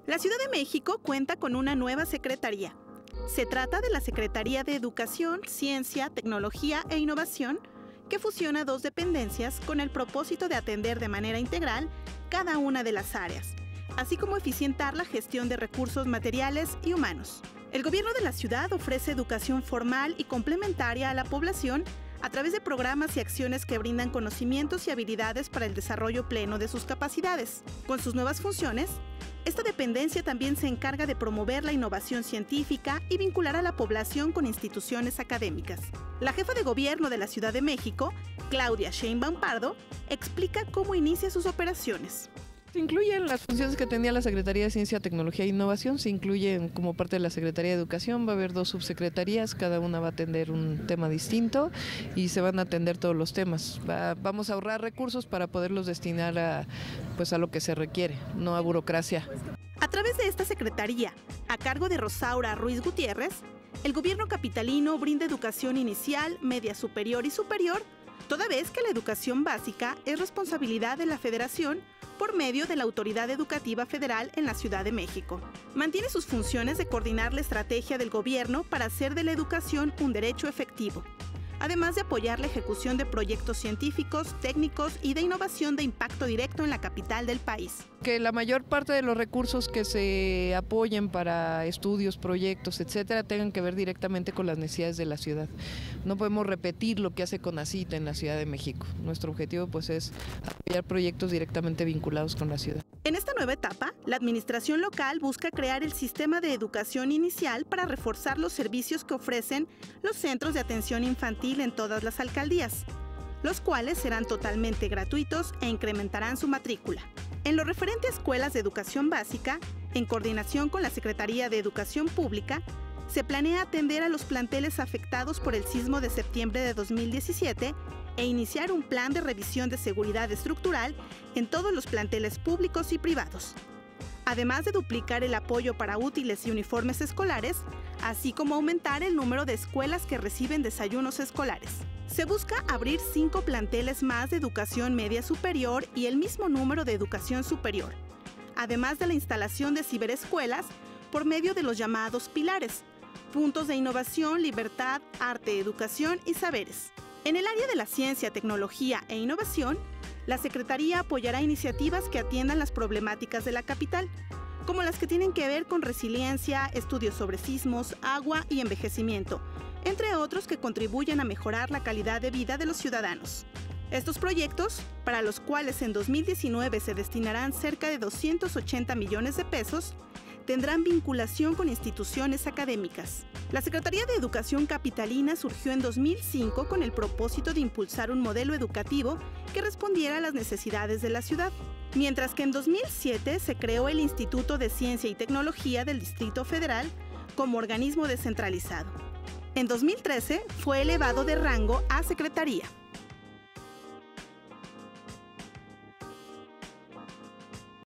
La Ciudad de México cuenta con una nueva secretaría. Se trata de la Secretaría de Educación, Ciencia, Tecnología e Innovación, que fusiona dos dependencias con el propósito de atender de manera integral cada una de las áreas, así como eficientar la gestión de recursos materiales y humanos. El gobierno de la ciudad ofrece educación formal y complementaria a la población a través de programas y acciones que brindan conocimientos y habilidades para el desarrollo pleno de sus capacidades. Con sus nuevas funciones, esta dependencia también se encarga de promover la innovación científica y vincular a la población con instituciones académicas. La jefa de gobierno de la Ciudad de México, Claudia Sheinbaum Pardo, explica cómo inicia sus operaciones. Se incluyen las funciones que tenía la Secretaría de Ciencia, Tecnología e Innovación, se incluyen como parte de la Secretaría de Educación, va a haber 2 subsecretarías, cada una va a atender un tema distinto y se van a atender todos los temas. Vamos a ahorrar recursos para poderlos destinar a lo que se requiere, no a burocracia. A través de esta secretaría, a cargo de Rosaura Ruiz Gutiérrez, el gobierno capitalino brinda educación inicial, media superior y superior, toda vez que la educación básica es responsabilidad de la Federación por medio de la Autoridad Educativa Federal en la Ciudad de México. Mantiene sus funciones de coordinar la estrategia del gobierno para hacer de la educación un derecho efectivo, además de apoyar la ejecución de proyectos científicos, técnicos y de innovación de impacto directo en la capital del país. Que la mayor parte de los recursos que se apoyen para estudios, proyectos, etcétera, tengan que ver directamente con las necesidades de la ciudad. No podemos repetir lo que hace CONACYT en la Ciudad de México. Nuestro objetivo es apoyar proyectos directamente vinculados con la ciudad. En esta nueva etapa, la administración local busca crear el sistema de educación inicial para reforzar los servicios que ofrecen los centros de atención infantil en todas las alcaldías, los cuales serán totalmente gratuitos e incrementarán su matrícula. En lo referente a escuelas de educación básica, en coordinación con la Secretaría de Educación Pública, se planea atender a los planteles afectados por el sismo de septiembre de 2017 e iniciar un plan de revisión de seguridad estructural en todos los planteles públicos y privados, además de duplicar el apoyo para útiles y uniformes escolares, así como aumentar el número de escuelas que reciben desayunos escolares. Se busca abrir 5 planteles más de educación media superior y el mismo número de educación superior, además de la instalación de ciberescuelas por medio de los llamados pilares, puntos de innovación, libertad, arte, educación y saberes. En el área de la ciencia, tecnología e innovación, la Secretaría apoyará iniciativas que atiendan las problemáticas de la capital, como las que tienen que ver con resiliencia, estudios sobre sismos, agua y envejecimiento, entre otros que contribuyen a mejorar la calidad de vida de los ciudadanos. Estos proyectos, para los cuales en 2019 se destinarán cerca de 280 millones de pesos, tendrán vinculación con instituciones académicas. La Secretaría de Educación Capitalina surgió en 2005 con el propósito de impulsar un modelo educativo que respondiera a las necesidades de la ciudad, mientras que en 2007 se creó el Instituto de Ciencia y Tecnología del Distrito Federal como organismo descentralizado. En 2013 fue elevado de rango a secretaría.